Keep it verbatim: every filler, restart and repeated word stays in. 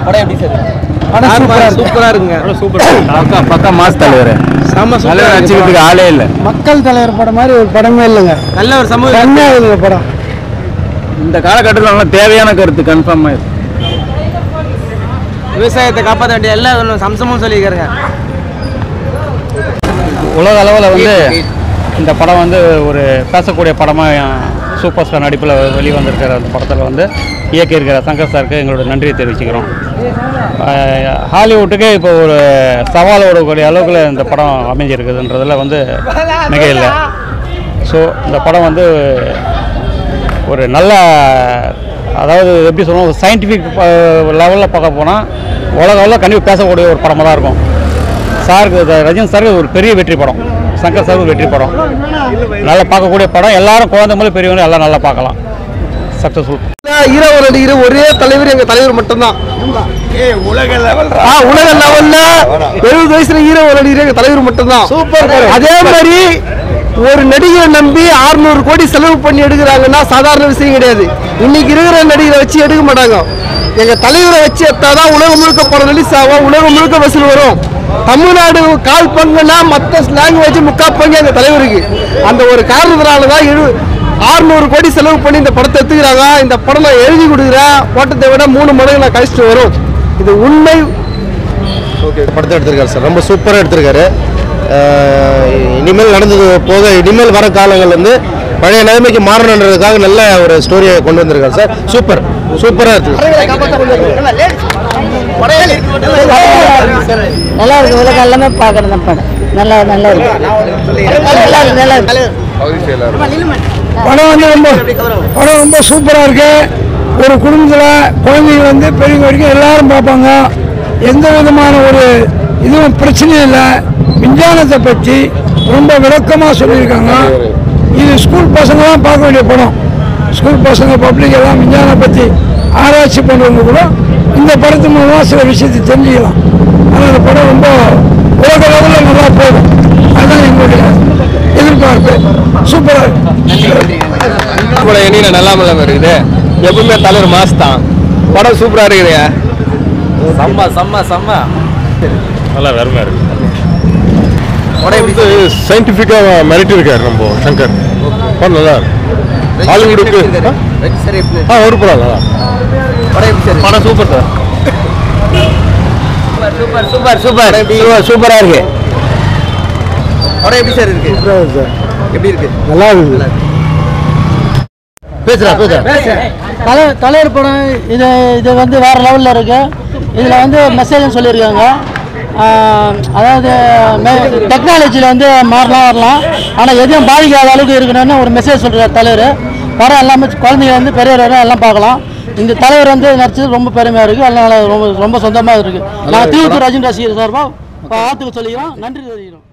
படம் எப்படி சார்? படம் சூப்பரா இருக்குங்க. சூப்பர் பக்கா பக்கா மாஸ் தலைவர். செம்ம சூப்பரா நடிச்சுக்கிறதுக்கு ஆளே இல்லை. மக்கள் தலைவர் படம் மாதிரி ஒரு படமே இல்லைங்க. நல்ல ஒரு சமூக கண்ணாக படம். இந்த காலகட்டத்தில் நல்லா தேவையான கருத்து கன்ஃபார்ம் ஆயிருக்கு. விவசாயத்தை காப்பாற்ற வேண்டிய எல்லா அம்சமும் சொல்லியிருக்காருங்க. உலக அளவில் வந்து இந்த படம் வந்து ஒரு பேசக்கூடிய படமாக சூப்பர் ஸ்டார் நடிப்பில் வெளிவந்திருக்கிற அந்த படத்தில் வந்து இயக்கியிருக்கிற சங்கர் சாருக்கு எங்களோட நன்றியை தெரிவிச்சுக்கிறோம். ஹாலிவுட்டுக்கே இப்போ ஒரு சவால் விடக்கூடிய அளவுக்கு இந்த படம் அமைஞ்சிருக்குதுன்றதில் வந்து மிக இல்லை. ஸோ இந்த படம் வந்து ஒரு நல்ல, அதாவது எப்படி சொல்லணும், சயின்டிஃபிக் லெவலில் பார்க்க போனால் உலக அளவில் கண்டிப்பாக பேசக்கூடிய ஒரு படமாக தான் இருக்கும். சாருக்கு ரஜினி சாருக்கு ஒரு பெரிய வெற்றி படம், சங்கர் சாருக்கு வெற்றி படம், நல்லா பார்க்கக்கூடிய படம். எல்லாரும் குழந்தை முதல் பெரியவங்க எல்லாம் நல்லா பார்க்கலாம். சக்ஸஸ்ஃபுல். ஹீரோ நடிகர் ஒரே தலைவர் எங்க தலைவர் மட்டும்தான். உலக லெவல்ல எழுபது வயசுல ஹீரோ நடிகர் எங்க தலைவர் மட்டும்தான். சூப்பர். அதே மாதிரி ஒரு நடிகரை நம்பி அறுநூறு கோடி செலவு பண்ணி எடுக்கிறாங்கன்னா சாதாரண விஷயம் கிடையாது. இன்னைக்கு இருக்கிற நடிகரை வச்சு எடுக்க மாட்டாங்க. எங்க தலைவரை வச்சு எடுத்தாதான் உலகம் முழுக்க படம் ரிலீஸ் ஆகும், உலகம் முழுக்க வசூல் வரும். தமிழ்நாடு கால் பங்குனா மற்ற லாங்குவேஜ் முக்கால் பங்கு எங்க தலைவருக்கு. அந்த ஒரு காரணத்தினாலதான் எழு அறுநூறு கோடி செலவு பண்ணி இந்த படத்தை எடுத்துக்கிறாங்க. இந்த படம் நான் எழுதி கொடுக்குறேன், ஓட்டத்தை விட மூணு மடங்கு நான் கழிச்சுட்டு வரும். இது உண்மை. ஓகே, படத்தை எடுத்திருக்காரு சார், ரொம்ப சூப்பராக எடுத்திருக்காரு. இனிமேல் நடந்தது போக இனிமேல் வர காலங்கள் வந்து பழைய நிலைமைக்கு மாறணுன்றதுக்காக நல்ல ஒரு ஸ்டோரியை கொண்டு வந்திருக்காரு சார். சூப்பர் சூப்பராக இருக்கு. நல்லா இருக்கு. உலக எல்லாமே பார்க்குற படம் நல்லா நல்லா இருக்கு. நல்லா இருக்கு. படம் வந்து ரொம்ப படம் ரொம்ப சூப்பராக இருக்கு. ஒரு குடும்பத்தில் குழந்தைங்க வந்து பெரியவங்க வரைக்கும் எல்லாரும் பார்ப்பாங்க. எந்த விதமான ஒரு இதுவும் பிரச்சனையும் இல்லை. விஞ்ஞானத்தை பற்றி ரொம்ப விளக்கமாக சொல்லியிருக்காங்க. இது ஸ்கூல் பசங்களாம் பார்க்க வேண்டிய படம். ஸ்கூல் பசங்க பப்ளிக் எல்லாம் விஞ்ஞானம் பற்றி ஆராய்ச்சி பண்ணுறவங்க கூட இந்த படத்து மூலமாக சில விஷயத்தை தெரிஞ்சுக்கலாம். ஆனால் இந்த படம் ரொம்ப உலக லெவலில் நல்லா போகும். அதுதான் எங்களுடைய எதிர்பார்ப்பு. சூப்பராக இருக்கு. என்ன நல்லா இருக்குது. எப்பவுமே தலைவர் மாஸ் தான். படம் சூப்பராக இருக்குது. செம்ம செம்ம செம்ம நல்லா அருமையாக இருக்கு. வந்து சயின்டிஃபிக்காக மிரட்டி இருக்காரு நம்ம சங்கர். படம் நல்லா இருக்கு. ஹாலிவுட்டுக்கு ஆ ஒரு படம் தான். படம் super sir. Super super super சூப்பரா இருக்கு. படம் எப்படி சார் இருக்கு? சார் எப்படி இருக்கு? நல்லா இருக்கு. பேசுறா பேசுறா தலை தலைவர் படம் இது இது வந்து வேறு லெவலில் இருக்குது. இதில் வந்து மெசேஜ்னு சொல்லியிருக்காங்க. அதாவது டெக்னாலஜியில் வந்து மாறலாம் வரலாம், ஆனால் எதுவும் பாதிக்காத அளவுக்கு இருக்கணும்னு ஒரு மெசேஜ் சொல்கிறார் தலைவர். படம் எல்லாமே குழந்தைங்க வந்து பெரியவர் வரை எல்லாம் பார்க்கலாம். இந்த தலைவர் வந்து நடிச்சது ரொம்ப பெருமையாக இருக்குது. எல்லாம் ரொம்ப ரொம்ப சொந்தமாக இருக்குது. நான் தீவுக்கு ரஜினி ரசிகர் சார்பாக பார்த்துக்க சொல்லிக்கிறோம். நன்றி தெரிவிக்கிறோம்.